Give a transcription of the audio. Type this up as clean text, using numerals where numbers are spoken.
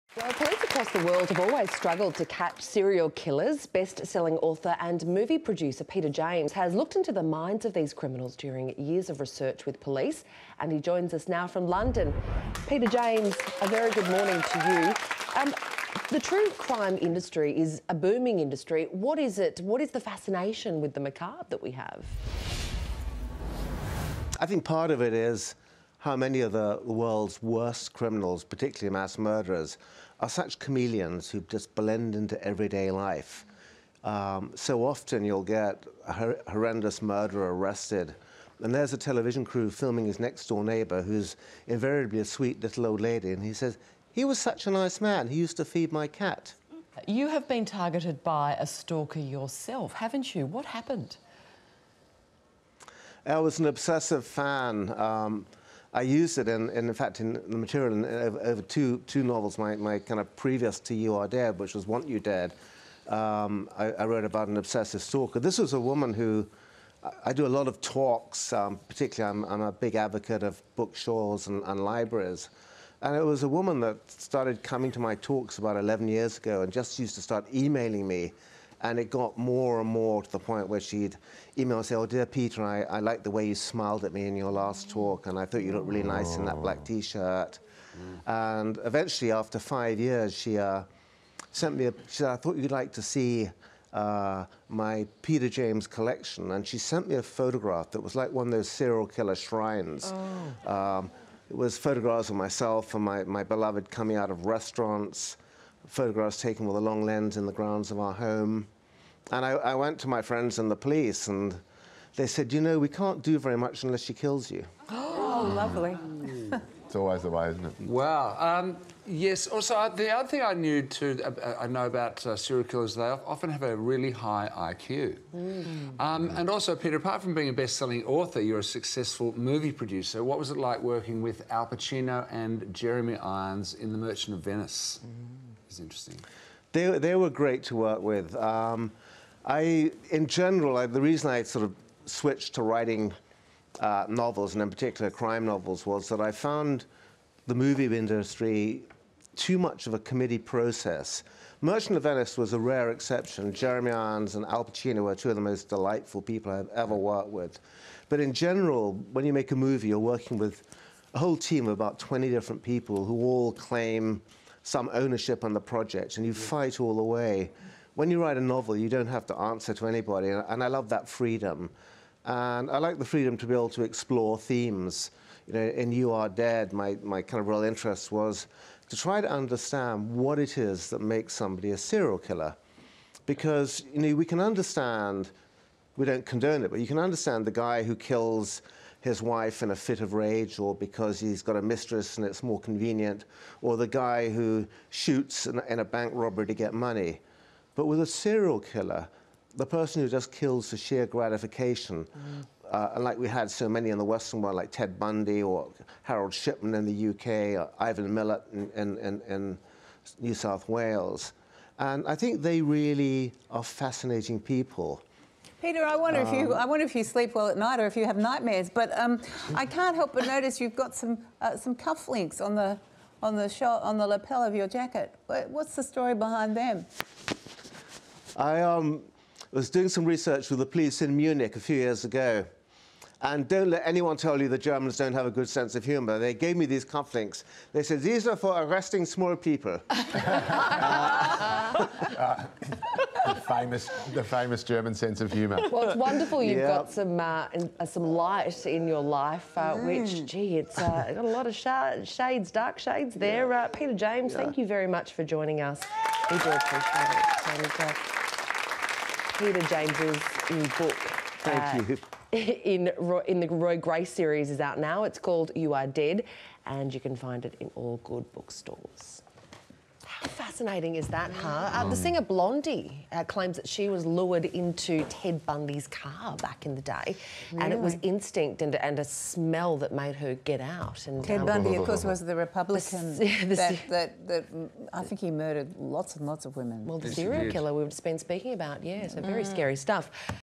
Well, police across the world have always struggled to catch serial killers. Best-selling author and movie producer Peter James has looked into the minds of these criminals during years of research with police, and he joins us now from London. Peter James, a very good morning to you. The true crime industry is a booming industry. What is it? What is the fascination with the macabre that we have? I think part of it is how many of the world's worst criminals, particularly mass murderers, are such chameleons who just blend into everyday life. So often you'll get a horrendous murderer arrested, and there's a television crew filming his next-door neighbour, who's invariably a sweet little old lady, and he says, "He was such a nice man, he used to feed my cat." You have been targeted by a stalker yourself, haven't you? What happened? I was an obsessive fan. I used it in fact, in the material in over two novels. My kind of previous to You Are Dead, which was Want You Dead, I wrote about an obsessive stalker. This was a woman who, I do a lot of talks, particularly I'm a big advocate of bookstores and libraries. And it was a woman that started coming to my talks about 11 years ago and just used to start emailing me. And it got more and more to the point where she'd email and say, "Oh, dear Peter, I like the way you smiled at me in your last talk, and I thought you looked really nice in that black T-shirt." And eventually, after 5 years, she sent me she said, "I thought you'd like to see my Peter James collection." And she sent me a photograph that was like one of those serial killer shrines. It was photographs of myself and my beloved coming out of restaurants, photographs taken with a long lens in the grounds of our home. And I went to my friends in the police, and they said, "You know, we can't do very much unless she kills you." Oh, lovely. It's always the way, isn't it? Wow. Yes. Also, the other thing I knew too, I know about serial killers, they often have a really high IQ. And also, Peter, apart from being a best-selling author, you're a successful movie producer. What was it like working with Al Pacino and Jeremy Irons in The Merchant of Venice? It's interesting. They were great to work with. In general, the reason I sort of switched to writing novels, and in particular crime novels, was that I found the movie industry too much of a committee process. Merchant of Venice was a rare exception. Jeremy Irons and Al Pacino were two of the most delightful people I've ever worked with. But in general, when you make a movie, you're working with a whole team of about 20 different people who all claim some ownership on the project, and you fight all the way. When you write a novel, you don't have to answer to anybody, and I love that freedom. And I like the freedom to be able to explore themes. You know, in You Are Dead, my kind of real interest was to try to understand what it is that makes somebody a serial killer. Because, you know, we can understand, we don't condone it, but you can understand the guy who kills his wife in a fit of rage, or because he's got a mistress and it's more convenient, or the guy who shoots in a bank robbery to get money. But with a serial killer, the person who just kills for sheer gratification, and like we had so many in the Western world, like Ted Bundy or Harold Shipman in the UK, or Ivan Millett in New South Wales. And I think they really are fascinating people. Peter, I wonder if you sleep well at night or if you have nightmares. But I can't help but notice you've got some cufflinks on the lapel of your jacket. What's the story behind them? I was doing some research with the police in Munich a few years ago. And don't let anyone tell you the Germans don't have a good sense of humour. They gave me these cufflinks. They said, "These are for arresting small people." The famous German sense of humour. Well, it's wonderful you've got some light in your life, which, gee, it's got a lot of shades, dark shades there. Peter James, thank you very much for joining us. We do appreciate it. And, Peter James's new book, Thank you. in the Roy Grace series, is out now. It's called You Are Dead, and you can find it in all good bookstores. How fascinating is that, huh? The singer Blondie claims that she was lured into Ted Bundy's car back in the day, and it was instinct and a smell that made her get out. And Ted Bundy, of course, was the Republican that I think he murdered lots and lots of women. Well, the serial killer we've just been speaking about, yeah, so very scary stuff.